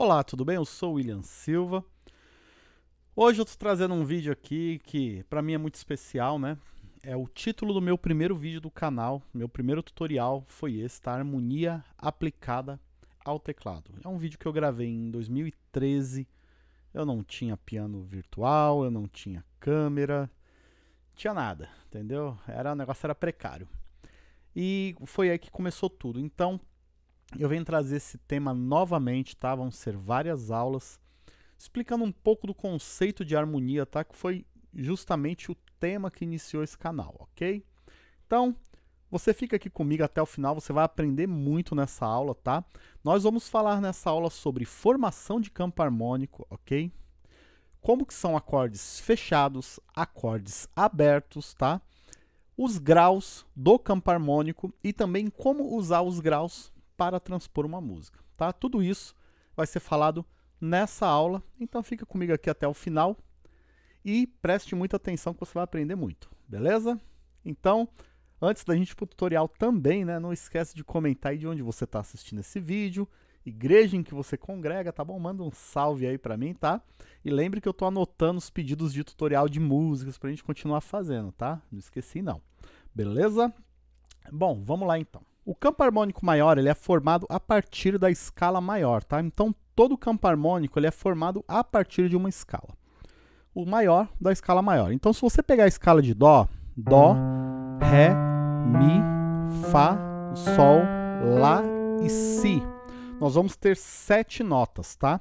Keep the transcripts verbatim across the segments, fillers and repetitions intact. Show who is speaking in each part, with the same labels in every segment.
Speaker 1: Olá, tudo bem? Eu sou o William Silva. Hoje eu estou trazendo um vídeo aqui que para mim é muito especial, né? É o título do meu primeiro vídeo do canal, meu primeiro tutorial foi esse, tá? Harmonia aplicada ao teclado. É um vídeo que eu gravei em dois mil e treze, eu não tinha piano virtual, eu não tinha câmera, não tinha nada, entendeu? Era, o negócio era precário. E foi aí que começou tudo. Então, eu venho trazer esse tema novamente, tá? Vão ser várias aulas explicando um pouco do conceito de harmonia, tá? Que foi justamente o tema que iniciou esse canal, ok? Então, você fica aqui comigo até o final, você vai aprender muito nessa aula, tá? Nós vamos falar nessa aula sobre formação de campo harmônico, ok? Como que são acordes fechados, acordes abertos, tá? Os graus do campo harmônico e também como usar os graus para transpor uma música, tá? Tudo isso vai ser falado nessa aula, então fica comigo aqui até o final e preste muita atenção que você vai aprender muito, beleza? Então, antes da gente ir para o tutorial também, né, não esquece de comentar aí de onde você está assistindo esse vídeo, igreja em que você congrega, tá bom? Manda um salve aí para mim, tá? E lembre que eu tô anotando os pedidos de tutorial de músicas pra gente continuar fazendo, tá? Não esqueci não, beleza? Bom, vamos lá então. O campo harmônico maior ele é formado a partir da escala maior, tá? Então, todo campo harmônico ele é formado a partir de uma escala. O maior da escala maior. Então, se você pegar a escala de Dó, Dó, Ré, Mi, Fá, Sol, Lá e Si, nós vamos ter sete notas, tá?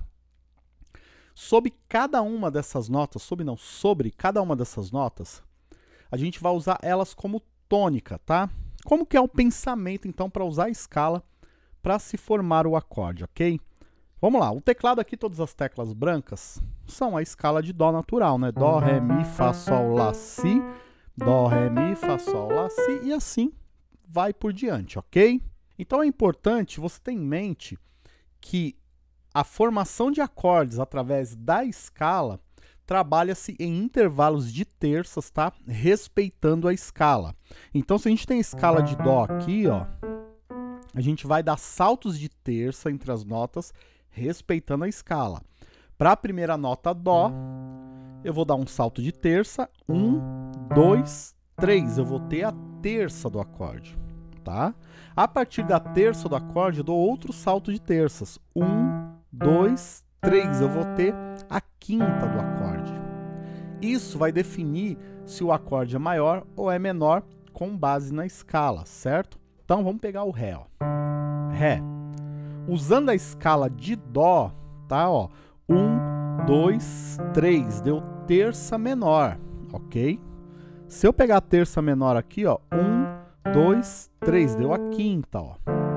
Speaker 1: Sob cada uma dessas notas, sob não, sobre cada uma dessas notas, a gente vai usar elas como tônica, tá? Como que é o pensamento, então, para usar a escala para se formar o acorde, ok? Vamos lá, o teclado aqui, todas as teclas brancas, são a escala de Dó natural, né? Dó, Ré, Mi, Fá, Sol, Lá, Si, Dó, Ré, Mi, Fá, Sol, Lá, Si, e assim vai por diante, ok? Então é importante você ter em mente que a formação de acordes através da escala trabalha-se em intervalos de terças, tá? Respeitando a escala. Então, se a gente tem a escala de Dó aqui, ó, a gente vai dar saltos de terça entre as notas, respeitando a escala. Para a primeira nota Dó, eu vou dar um salto de terça, um, dois, três. Eu vou ter a terça do acorde, tá? A partir da terça do acorde, eu dou outro salto de terças, um, dois, três. Eu vou ter a quinta do acorde. Isso vai definir se o acorde é maior ou é menor com base na escala, certo? Então vamos pegar o Ré, ó. Ré. Usando a escala de Dó, tá? Ó, um, dois, três. Deu terça menor, ok? Se eu pegar a terça menor aqui, ó, um, dois, três. Deu a quinta, ó.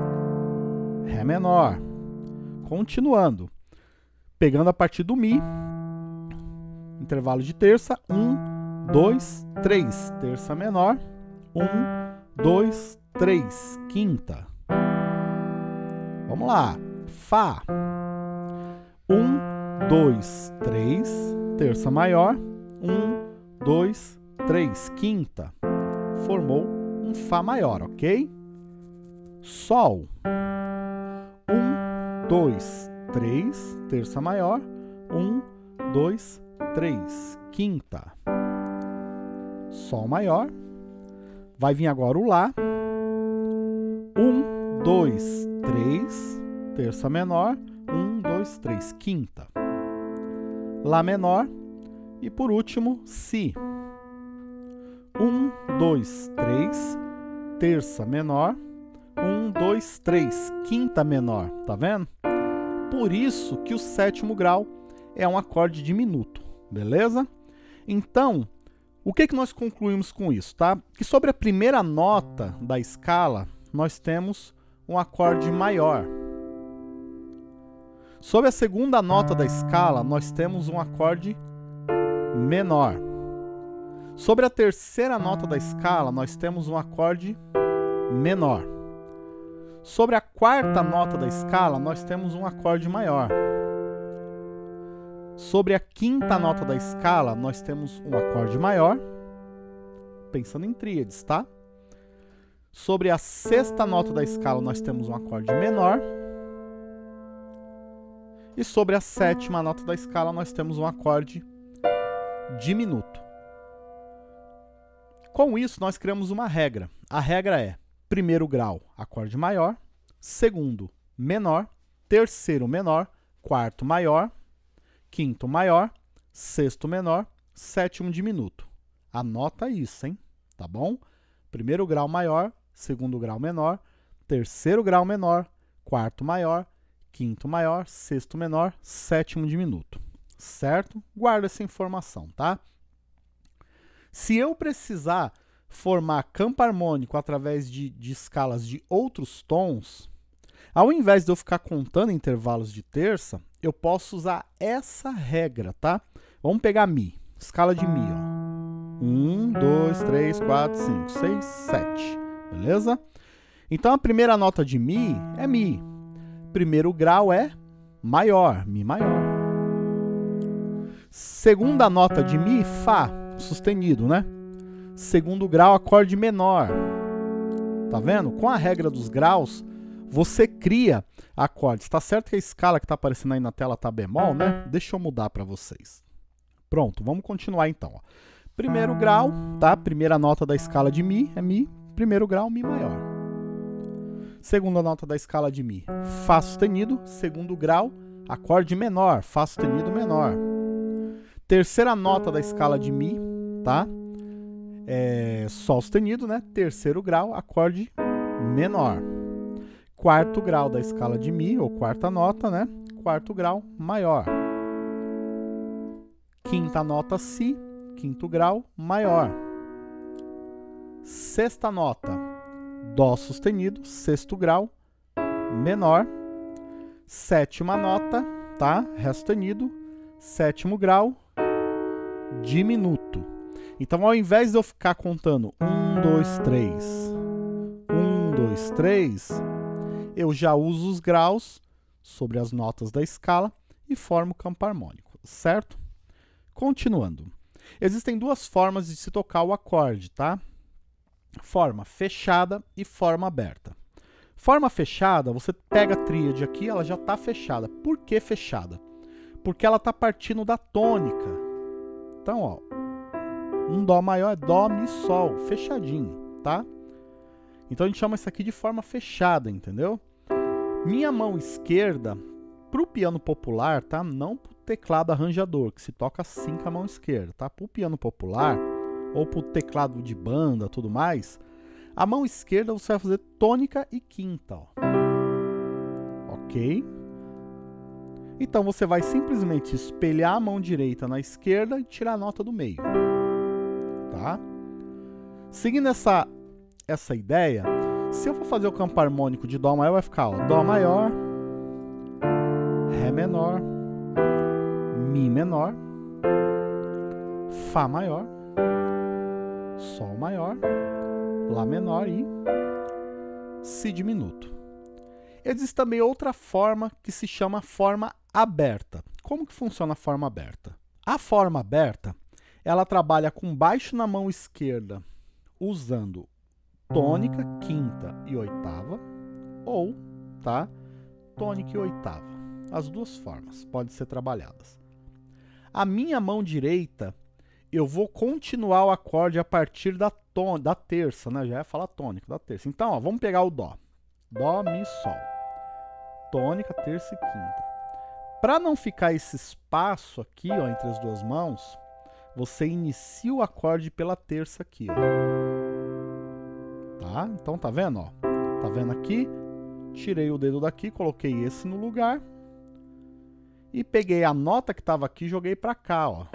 Speaker 1: Ré menor. Continuando. Pegando a partir do Mi, intervalo de terça, um, dois, três, terça menor, um, dois, três, quinta. Vamos lá, Fá, um, dois, três, terça maior, um, dois, três, quinta. Formou um Fá maior, ok? Sol, um, dois, três, terça maior, um, dois, três, quinta. Sol maior. Vai vir agora o Lá. um, dois, três, terça menor, um, dois, três, quinta. Lá menor. E por último, Si. um, dois, três, terça menor, um, dois, três, quinta menor. Tá vendo? Por isso que o sétimo grau é um acorde diminuto, beleza? Então, o que, que nós concluímos com isso, tá? Que sobre a primeira nota da escala, nós temos um acorde maior. Sobre a segunda nota da escala, nós temos um acorde menor. Sobre a terceira nota da escala, nós temos um acorde menor. Sobre a quarta nota da escala, nós temos um acorde maior. Sobre a quinta nota da escala, nós temos um acorde maior, pensando em tríades, tá? Sobre a sexta nota da escala, nós temos um acorde menor. E sobre a sétima nota da escala, nós temos um acorde diminuto. Com isso, nós criamos uma regra. A regra é primeiro grau, acorde maior, segundo, menor, terceiro menor, quarto maior, quinto maior, sexto menor, sétimo diminuto. Anota isso, hein? Tá bom? Primeiro grau maior, segundo grau menor, terceiro grau menor, quarto maior, quinto maior, sexto menor, sétimo diminuto. Certo? Guarda essa informação, tá? Se eu precisar formar campo harmônico através de, de escalas de outros tons, ao invés de eu ficar contando intervalos de terça, eu posso usar essa regra, tá? Vamos pegar Mi, escala de Mi, ó. um, dois, três, quatro, cinco, seis, sete, beleza? Então a primeira nota de Mi é Mi. Primeiro grau é maior, Mi maior. Segunda nota de Mi, Fá, sustenido, né? Segundo grau, acorde menor. Tá vendo? Com a regra dos graus, você cria acordes. Tá certo que a escala que tá aparecendo aí na tela tá bemol, né? Deixa eu mudar para vocês. Pronto, vamos continuar então, ó. Primeiro grau, tá? Primeira nota da escala de Mi é Mi. Primeiro grau, Mi maior. Segunda nota da escala de Mi, Fá sustenido. Segundo grau, acorde menor, Fá sustenido menor. Terceira nota da escala de Mi, tá? É Sol sustenido, né? Terceiro grau, acorde menor. Quarto grau da escala de Mi, ou quarta nota, né? Quarto grau, maior. Quinta nota, Si. Quinto grau, maior. Sexta nota, Dó sustenido, sexto grau, menor. Sétima nota, tá? Ré sustenido, sétimo grau, diminuto. Então, ao invés de eu ficar contando um, dois, três, um, dois, três, eu já uso os graus sobre as notas da escala e formo o campo harmônico, certo? Continuando. Existem duas formas de se tocar o acorde, tá? Forma fechada e forma aberta. Forma fechada, você pega a tríade aqui, ela já está fechada. Por que fechada? Porque ela está partindo da tônica. Então, ó, um Dó maior é Dó, Mi, Sol, fechadinho, tá? Então a gente chama isso aqui de forma fechada, entendeu? Minha mão esquerda, para o piano popular, tá? Não para o teclado arranjador, que se toca assim com a mão esquerda, tá? Para o piano popular, ou para o teclado de banda, tudo mais, a mão esquerda você vai fazer tônica e quinta, ó. Ok? Então você vai simplesmente espelhar a mão direita na esquerda e tirar a nota do meio, tá? Seguindo essa, essa ideia, se eu for fazer o campo harmônico de Dó maior, vai ficar, ó, Dó maior, Ré menor, Mi menor, Fá maior, Sol maior, Lá menor e Si diminuto. Existe também outra forma que se chama forma aberta. Como que funciona a forma aberta? A forma aberta, ela trabalha com baixo na mão esquerda, usando tônica, quinta e oitava, ou, tá, tônica e oitava. As duas formas podem ser trabalhadas. A minha mão direita, eu vou continuar o acorde a partir da, ton da terça, né? Já ia falar tônica, da terça. Então, ó, vamos pegar o Dó. Dó, Mi, Sol. Tônica, terça e quinta. Para não ficar esse espaço aqui, ó, entre as duas mãos, você inicia o acorde pela terça aqui, ó. Tá? Então, tá vendo, ó? Tá vendo aqui? Tirei o dedo daqui, coloquei esse no lugar. E peguei a nota que estava aqui e joguei para cá, ó.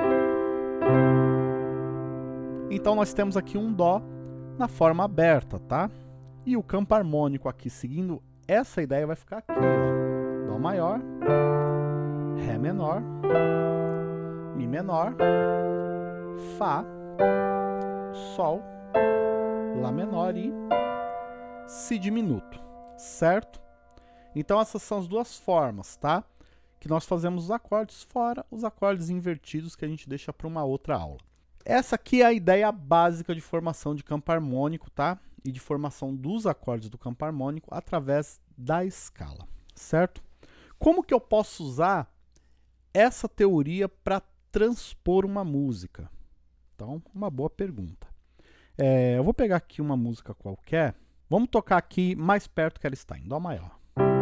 Speaker 1: Então, nós temos aqui um Dó na forma aberta, tá? E o campo harmônico aqui, seguindo essa ideia, vai ficar aqui, ó. Dó maior, Ré menor, Mi menor, Fá, Sol, Lá menor e Si diminuto, certo? Então essas são as duas formas, tá? Que nós fazemos os acordes, fora os acordes invertidos que a gente deixa para uma outra aula. Essa aqui é a ideia básica de formação de campo harmônico, tá? E de formação dos acordes do campo harmônico através da escala, certo? Como que eu posso usar essa teoria para transpor uma música? Então, uma boa pergunta. É, eu vou pegar aqui uma música qualquer. Vamos tocar aqui Mais Perto Que Ela Está, em Dó maior.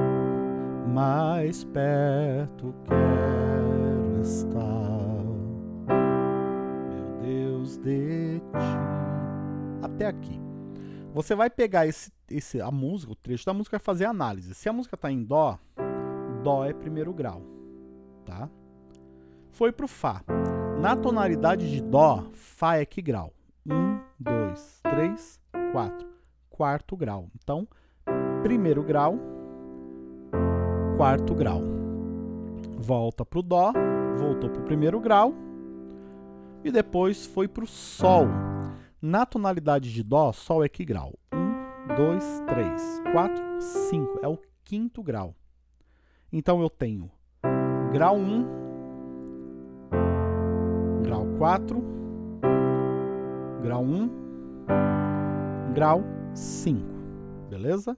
Speaker 1: Mais perto quero estar, meu Deus, de ti. Até aqui. Você vai pegar esse, esse, a música, o trecho da música, e vai fazer a análise. Se a música está em Dó, Dó é primeiro grau, tá? Foi pro Fá. Na tonalidade de Dó, Fá é que grau? Um, dois, três, quatro. Quarto grau. Então, primeiro grau, quarto grau. Volta pro Dó, voltou pro primeiro grau e depois foi pro Sol. Na tonalidade de Dó, Sol é que grau? Um, dois, três, quatro, cinco. É o quinto grau. Então eu tenho grau um, grau quatro, grau um, grau cinco. Beleza?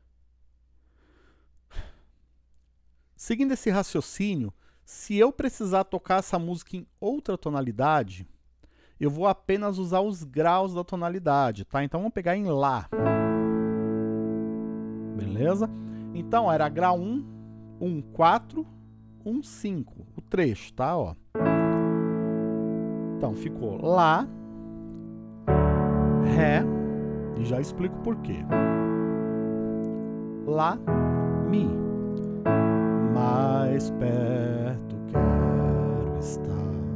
Speaker 1: Seguindo esse raciocínio, se eu precisar tocar essa música em outra tonalidade, eu vou apenas usar os graus da tonalidade, tá? Então vamos pegar em Lá. Beleza? Então era grau um, um, quatro, um, cinco. O trecho, tá? Ó. Então ficou Lá, Ré, e já explico por quê. Lá, Mi. Mais perto quero estar,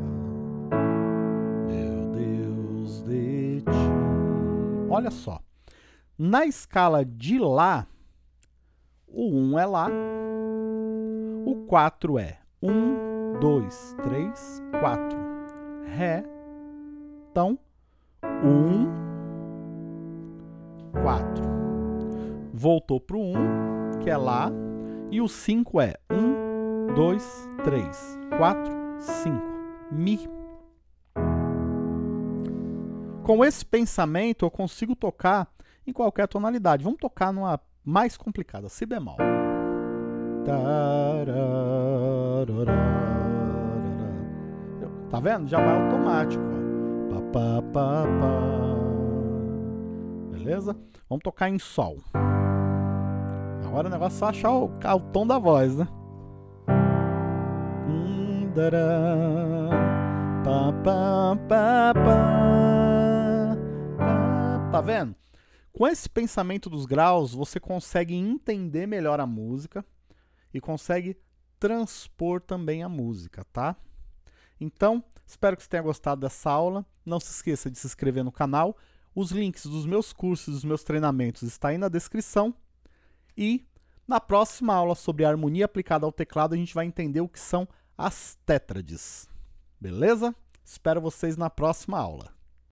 Speaker 1: meu Deus, de ti. Olha só, na escala de Lá, o um é Lá, o quatro é um, dois, três, quatro. Ré, então, um, quatro. Voltou para o um, que é Lá. E o cinco é um, dois, três, quatro, cinco. Mi. Com esse pensamento, eu consigo tocar em qualquer tonalidade. Vamos tocar numa mais complicada, Si bemol. Tá vendo? Já vai automático. Ó. Pá, pá, pá, pá. Beleza? Vamos tocar em Sol. Agora o negócio é só achar o, o tom da voz, né? Hum, dará, pá, pá, pá, pá, pá. Tá vendo? Com esse pensamento dos graus, você consegue entender melhor a música e consegue transpor também a música, tá? Então, espero que você tenha gostado dessa aula. Não se esqueça de se inscrever no canal. Os links dos meus cursos e dos meus treinamentos estão aí na descrição. E na próxima aula sobre harmonia aplicada ao teclado, a gente vai entender o que são as tétrades. Beleza? Espero vocês na próxima aula.